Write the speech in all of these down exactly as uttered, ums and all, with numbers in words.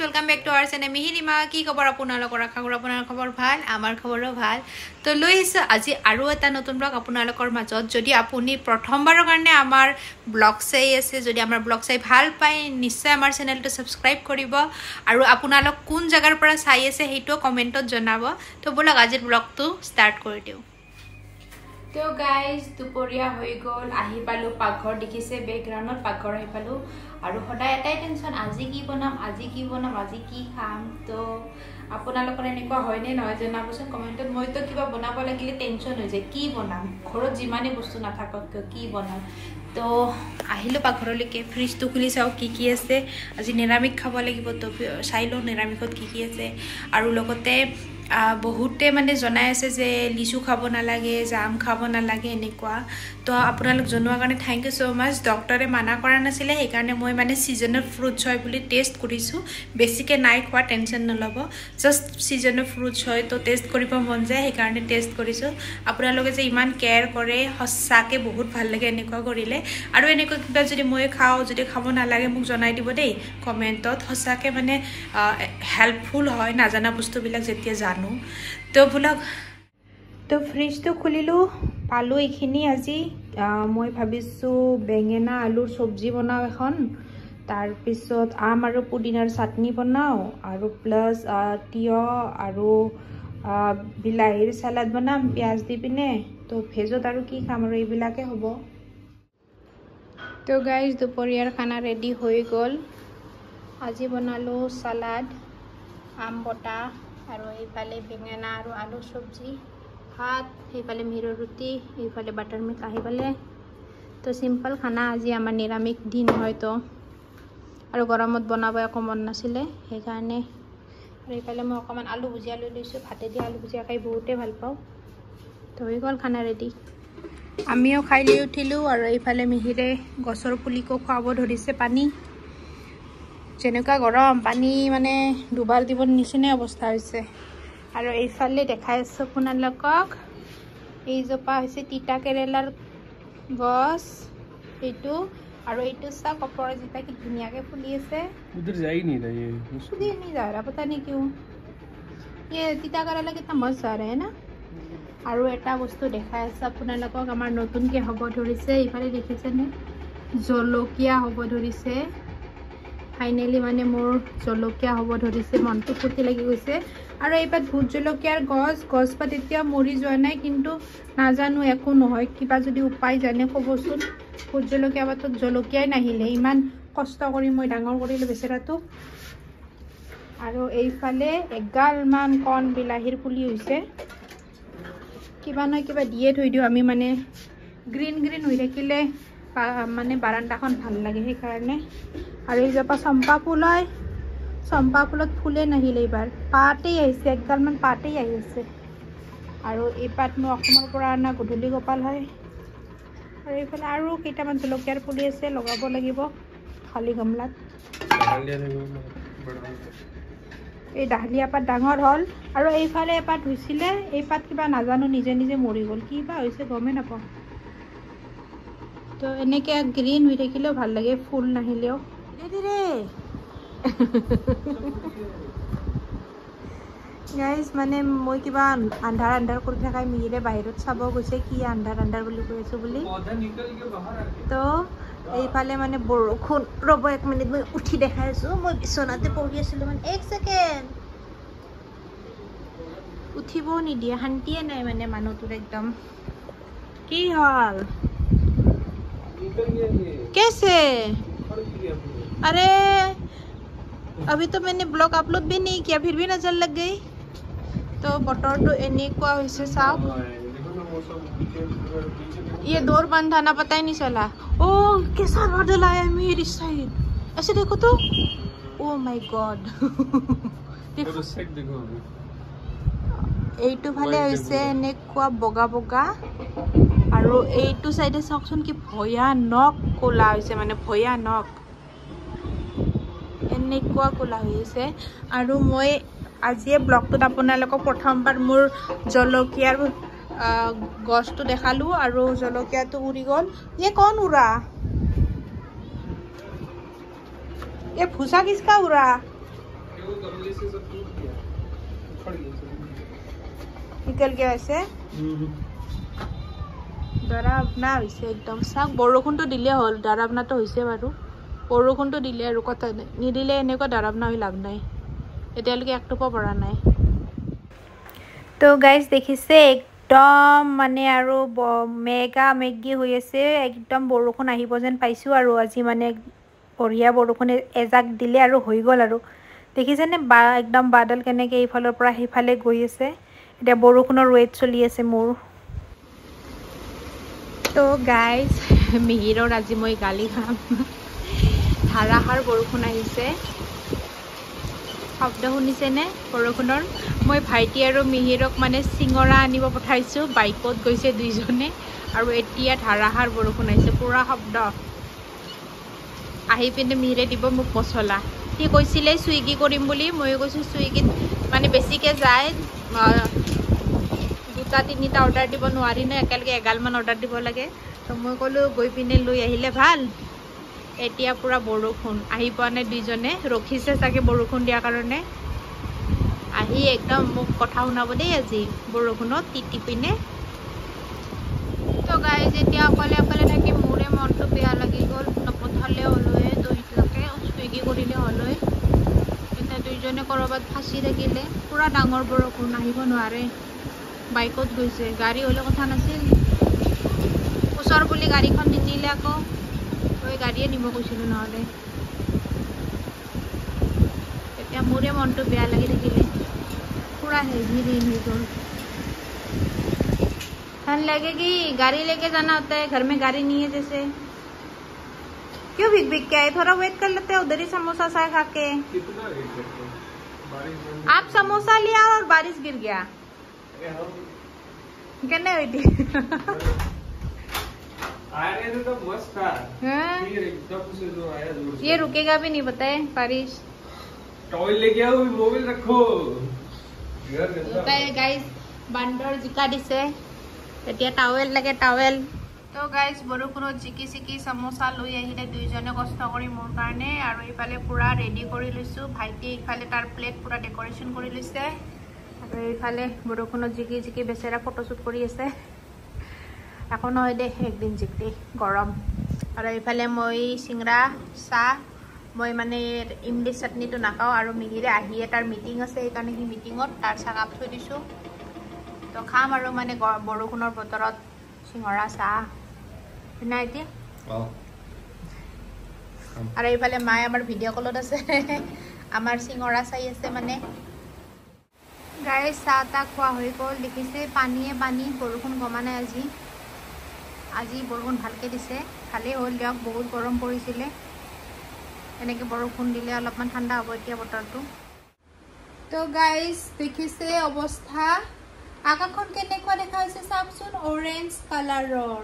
welcome back to our channel Mihilima की खबर আপোনালোকৰ আশা কৰো আপোনাৰ খবৰ ভাল আমাৰ খবৰো ভাল তো লৈছো আজি আৰু এটা নতুন ব্লগ আপোনালোকৰ মাজত যদি আপুনি প্ৰথমবাৰৰ কাৰণে আমাৰ ব্লগ চাই আছে যদি আমাৰ ব্লগ চাই ভাল পায় নিশ্চয় আমাৰ চেনেলটো সাবস্ক্ৰাইব কৰিব আৰু আপোনালোক কোন জায়গাৰ পৰা চাই আছে হেটো কমেন্টত জনাব তো বলক আজিৰ ব্লগটো ষ্টাৰ্ট কৰি দিও তো গাইজ দুপৰীয়া হৈ গল আহি পালো পাকঘৰ দেখিছে বেকগ্ৰাউণ্ডত পাকঘৰ আহি পালো আৰু সদায় এটাই টেনশন আজি কি বনাম আজি কি বনাম আজি কি খাম তো আপোনালোকৰ এনেকুৱা হয় নে নহয় জনাবচোন কমেন্টত মই তো কিবা বনাব লাগিলে টেনশন হৈ যায় কি বনাম ঘৰত যিমানে বস্তু নাথাকক কি বনাম তো আহিলো পাকঘৰলৈকে ফ্ৰিজটো খুলি চাও কি কি আছে আজি নিৰামিষ খাব লাগিব তো চাইলো নিৰামিষত কি কি আছে আৰু লগতে বহুতে মানে জনাই আছে যে লিচু খাব না লাগে জাম খাব না লাগে এনেকুৱা তো আপোনালোক জনোৱা কাৰণে থ্যাংক ইউ সো মাচ ডক্টৰে মানা কৰা নাছিলে এই কাৰণে মই মানে সিজনাল ফ্ৰুটস হয় বুলি টেষ্ট কৰিছো বেছিকে নাই খোৱা টেনশন নলব জাস্ট সিজনাল ফ্ৰুটস হয় তো টেষ্ট কৰিব মন যায় এই কাৰণে টেষ্ট কৰিছো আপোনালোকে যে ইমান কেয়াৰ কৰে হসাকে বহুত ভাল লাগে এনেকুৱা কৰিলে আৰু এনেকুৱা কিবা যদি মই খাও যদি খাব না লাগে মোক জনাই দিব দেই কমেন্টত হসাকে মানে হেল্পফুল হয় নাজানা বস্তুবিলাক যেতিয়া জানো তো ব্লগ তো ফ্ৰিজটো খুলিলো পালো এইখিনি আজি মই ভাবিছো বেঙেনা আলুৰ সবজি বনাও এখন তাৰ পিছত আম আৰু পুদিনাৰ চাটনি বনাও আৰু প্লাস তিয়হ আৰু বিলাহীৰ সালাড বনাম পিয়াজ দি পিনে তো ভেজত আৰু কি খাম আৰু এইবিলাকে হ'ব তো গাইজ দুপৰীয়াৰ খানা ৰেডি হৈ গল আজি বনালো সালাড আম বটা আৰু এইফালে বেঙেনা আৰু আলু সবজি ভাত এইফালে মিৰৰ ৰুটি এইফালে বাটাৰ মিল্ক আহিবালে তো সিম্পল খানা আজি আমাৰ নিৰামিষ দিন হয়তো আৰু গৰমত বনাব একো মন নাছিলে সেই কাৰণে আৰু এইফালে মই অকমান আলু ভুজিয়া লৈ লৈছো ভাতে দি আলু ভুজিয়া খাই বহুতে ভাল পাওঁ তো হৈ গল খানা ৰেডি আমিও খাই লৈ উঠিলো আৰু এইফালে মিহিৰে গছৰ পুলিকো খুৱাব ধৰিছে পানী যেনেকুৱা গৰম পানী মানে দুবাৰ দিব নিচিনা অৱস্থা হৈছে আৰু এইফালে দেখাই আছো আপোনালোকক এই জোপা হৈছে তিতা কেৰেলাৰ গছ এইটো আৰু এইটো চা কপৰ জিতা কি ধুনীয়াকে ফুলি আছে उधर जा ही नहीं रहा ये उधर नहीं जा रहा पता नहीं क्यों ये তিতা কেৰেলা कितना मस्त आ रहा है ना আৰু এটা বস্তু দেখাই আছে আপোনালোকক আমাৰ নতুনকে হ'ব ধৰিছে এইফালে দেখিছে নে জলকীয়া হ'ব ধৰিছে ফাইনালি মানে মোৰ জলকীয়া হ'ব ধৰিছে মনটো ফুটি লাগি গৈছে আৰু এইবাৰ ভূত জলকীয়াৰ গছ গছপাত এতিয়া মৰি যোৱা নাই কিন্তু নাজানো একো নহয় কিবা যদি উপায় জানে ক'বচোন ভূত জলকীয়া পাতত জলকীয়াই নাহিলে ইমান কষ্ট কৰি মই ডাঙৰ কৰিলো বেচেৰাটো আৰু এইফালে এগালমান কণ বিলাহীৰ পুলি হৈছে কিবা নহয় কিবা দিয়ে থৈ দিও আমি মানে গ্ৰীণ গ্ৰীণ হৈ থাকিলে মানে বাৰান্দাখন ভাল লাগে সেই কাৰণে আৰু এই জপা চম্পা ফুল হয় চম্পা ফুলত ফুলে নাহিলে এইবাৰ পাতেই আহিছে একগালমান পাতেই আহিছে আৰু এই পাত মই অসমৰ পৰা অনা গধূলি গোপাল হয় আৰু এইফালে আৰু কেইটামান জলকীয়াৰ পুলি আছে লগাব লাগিব খালি গামলাত এই ডাহলিয়া পাত ডাঙৰ হ'ল আৰু এইফালে এপাত হৈছিলে এই পাত কিবা নাজানো নিজে নিজে মৰি গ'ল কি বা হৈছে গমে নাপাওঁ তো এনেকে গ্ৰীণ হৈ থাকিলেও ভাল লাগে ফুল নাহিলেও ধীৰে গাইজ মানে মই কিবা আন্ধাৰ আন্ধাৰ কৰি থাকাই মিহিৰে বাহিৰত চাব গৈছে কি আন্ধাৰ আন্ধাৰ বুলি কৈ আছো বুলি তো এইফালে মানে বৰষুণ ৰ'ব এক মিনিট মই উঠি দেখাই আছো মই বিচনাতে পৰি আছিলো মানে এক ছেকেণ্ড উঠিব নিদিয়ে শান্তিয়ে নাই মানে মানুহটোৰ একদম কি হ'ল कैसे अरे अभी तो मैंने ब्लॉग अपलोड भी नहीं किया फिर भी नजर लग गई तो बटर तो एनेकुआ होइसे साहब ये दौर बंद था ना पता ही नहीं चला ओ कैसा बादल आया मेरी साइड ऐसे देखो तो ओ माय गॉड देखो देखो এইটো ভালে হৈছে এনেকুৱা বগা বগা আৰু এইটো সাইডে চাওকচোন কি ভয়ানক কোলা হৈছে মানে ভয়ানক এনেকুৱা কোলা হৈছে আৰু মই আজি ব্লগটোত আপোনালোকক প্ৰথমবাৰ মোৰ জলকীয়াৰ গছটো দেখালো আৰু জলকীয়াটো উৰি গল ये कौन उड़ा ये भूसा किसका उड़ा कमले से सब टूट गया उखड़ गया सब निकल गया ऐसे डरावना হৈছে একদম সাক বৰষুণটো দিলে হল ডৰাৱনাটো হৈছে বাৰু বৰষুণটো দিলে আৰু কথা নিদিলে এনেকুৱা ডৰাৱনা হৈ লাভ নাই এতিয়ালৈকে একটুপা পৰা নাই তো গাইস দেখিছে একদম মানে আৰু মেগা মেগি হৈ আছে একদম বৰষুণ আহিব যেন পাইছো আৰু আজি মানে বঢ়িয়া বৰষুণ এজাক দিলে আৰু হৈ গল আৰু দেখিছেনে বা একদম বাদল কেনেকৈ এইফালৰ পৰা সেইফালে গৈ আছে এটা বৰষুণৰ ৱেট চলি আছে মোৰ তো গাইজ মিহিৰৰ আজি মই গালি খাম ধাৰাসাৰ বৰষুণ আহিছে শব্দ শুনিছেনে বৰষুণৰ মই ভাইটি আৰু মিহিৰক মানে চিঙৰা আনিব পঠাইছোঁ বাইকত গৈছে দুইজনে আৰু এতিয়া ধাৰাসাৰ বৰষুণ আহিছে পুৰা শব্দ আহি পিনে মিহিৰে দিব মোক মছলা সি কৈছিলে চুইগি কৰিম বুলি মই কৈছোঁ চুইগিত মানে বেছিকৈ যায় দুটা তিনিটা অৰ্ডাৰ দিব নোৱাৰি ন একেলগে এগালমান অৰ্ডাৰ দিব লাগে তো মই ক'লোঁ গৈ পিনে লৈ আহিলে ভাল এতিয়া পুৰা বৰষুণ আহি পোৱা নাই দুইজনে ৰখিছে চাগে বৰষুণ দিয়াৰ কাৰণে আহি একদম মোক কথা শুনাব দেই আজি বৰষুণত তিতি পিনে তো গাইজ এতিয়া অকলে অকলে থাকি মোৰে মনটো বেয়া লাগি গ'ল নপঠালে হ'লয়ে দুইটাকে চুইগি কৰিলে হ'লয়ে এতিয়া দুইজনে ক'ৰবাত ফাঁচি থাকিলে পুৰা ডাঙৰ বৰষুণ আহিব নোৱাৰে বাইকত গৈছে গাড়ী হ'লে কথা নাছিল ওচৰ বুলি গাড়ীখন নিনিলে আকৌ তই গাড়ীয়ে নিব কৈছিলোঁ নহ'লে এতিয়া মোৰে মনটো বেয়া লাগি থাকিলে पूरा हेवी रेन हो गया ठंड लगेगी गाड़ी लेके जाना होता है घर में गाड़ी नहीं है जैसे क्यों भीग भीग के आए थोड़ा वेट कर लेते हैं उधर ही समोसा सा खा के कितना वेट करते हैं बारिश आप समोसा लिया और बारिश गिर गया कहने बेटी आया तो मस्त था फिर एकदम से जो आया जोर से ये रुकेगा भी नहीं पता है बारिश टॉवल लेके आओ मोबाइल रखो गाइस बांदर जिका दिसे এতিয়া টাৱেল লাগে টাৱেল তো গাইস বৰষুণত জিকি জিকি সমোসা লৈ আহিলে দুইজনে কষ্ট কৰি মোৰ কাৰণে আৰু ইফালে পুৰা ৰেডি কৰি লৈছো ভাইটি ইফালে তাৰ প্লেট পুৰা ডেকোৰেশন কৰি লৈছে আৰু ইফালে বৰষুণত জিকি জিকি বেচেৰা ফটোশুট কৰি আছে এখন হয় দে একদিন জিকি গৰম আৰু ইফালে মই সিংৰা চাহ মই মানে ইমলি চাটনিটো নাখাওঁ আৰু মিহিৰে আহিয়ে তাৰ মিটিং আছে এইকাৰণে সি মিটিঙত তাৰ চাহ কাপ থৈ দিছোঁ তো খাম আৰু মানে বৰষুণৰ বতৰত চিঙৰা চাহ নাই এতিয়া আৰু এইফালে মায়ে আমাৰ ভিডিঅ' কলত আছে আমাৰ চিঙৰা চাই আছে মানে গাড়ীৰ চাহ তাহ খোৱা হৈ গ'ল দেখিছে পানীয়ে পানী বৰষুণ কমা নাই আজি আজি বৰষুণ ভালকৈ দিছে ভালেই হ'ল দিয়ক বহুত গৰম পৰিছিলে এনেকৈ বৰষুণ দিলে অলপমান ঠাণ্ডা হ'ব এতিয়া বতৰটো তো গাইজ দেখিছে অৱস্থা আকাশখন কেনেকুৱা দেখা হৈছে চাওকচোন অৰেঞ্জ কালাৰৰ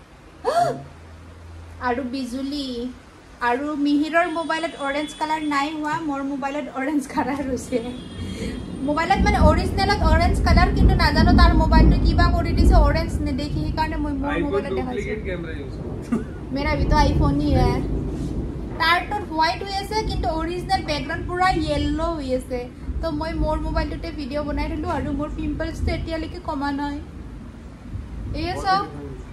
আৰু বিজুলী আৰু মিহিৰৰ মোবাইলত অৰেঞ্জ কালাৰ নাই হোৱা মোৰ মোবাইলত অৰেঞ্জ কালাৰ হৈছে মোবাইলত মানে অৰিজিনেলত অৰেঞ্জ কালাৰ কিন্তু নাজানো তাৰ মোবাইলটো কিবা কৰি দিছে অৰেঞ্জ নেদেখি সেইকাৰণে মই মোৰ মোবাইলত দেখাইছো মেৰা भी तो आईफोन ही है তারটোত হোয়াইট হৈ আছে কিন্তু অৰিজিনেল ব্যাকগ্ৰাউন্ড পুৰা ইয়েলো হৈ আছে তো মই মোৰ মোবাইলটোতে ভিডিও বনাই দিলো আৰু মোৰ পিম্পলছটো এতিয়ালৈকে কমা নাই এই সব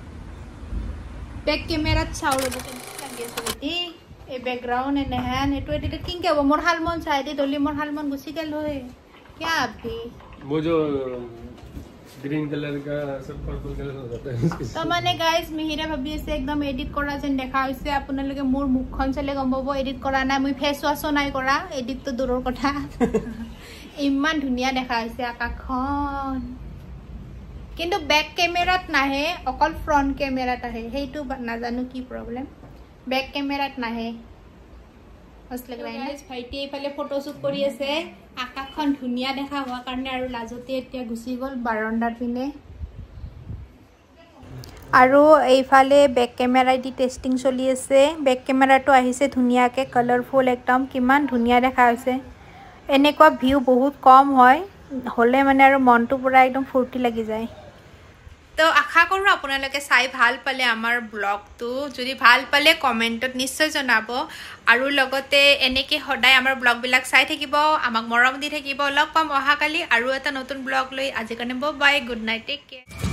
বেক কেমেৰাত চাও ৰব লাগি আছে বেটি এই ব্যাকগ্ৰাউন্ড এনহান এটো এটো কিংকে হ'ব মোৰ হালমন চাই দে দলি মোৰ হালমন গুছি গেল হয় क्या अभी वो जो ग्रीन कलर का सब पर्पल कलर हो जाता है तो माने गाइस मिहिरा भाबी আছে একদম এডিট কৰা যেন দেখা হৈছে আপোনালোকে মোৰ মুখখন চালে গম পাব এডিট কৰা নাই মই ফেস ওয়াশো নাই কৰা এডিট তো দূৰৰ কথা ইমান ধুনিয়া দেখা হৈছে আকাশখন কিন্তু ব্যাক ক্যামেৰাত নাহে অকল ফ্ৰন্ট ক্যামেৰাত আহে হেইটো নাজানো কি প্ৰবলেম ব্যাক ক্যামেৰাত নাহে असले गाइस भाइटी इफाले फोटोशूट কৰি আছে আকাশখন ধুনিয়া দেখা হোৱা কাৰণে আৰু লাজতে এতিয়া গুছি গল বাৰান্দাৰ পিনে আৰু এইফালে বেক ক্যামেৰা দি টেস্টিং চলি আছে বেক ক্যামেৰাটো আহিছে ধুনিয়াকে কালাৰফুল একদম কিমান ধুনিয়া দেখা হৈছে এনেকুৱা ভিউ বহুত কম হয় হলে মানে আৰু মনটো পুৰা একদম ফুৰ্তি লাগি যায় তো আশা কৰোঁ আপোনালোকে চাই ভাল পালে আমাৰ ব্লগটো যদি ভাল পালে কমেণ্টত নিশ্চয় জনাব আৰু লগতে এনেকৈ সদায় আমাৰ ব্লগবিলাক চাই থাকিব আমাক মৰম দি থাকিব লগ পাম অহাকালি আৰু এটা নতুন ব্লগ লৈ আজিৰ কাৰণে bye good night take care